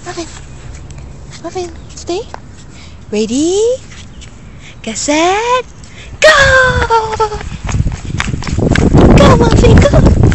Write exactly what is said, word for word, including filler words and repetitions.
Muffin. Muffin, stay. Ready? Get set. Go! Go, Muffin, go!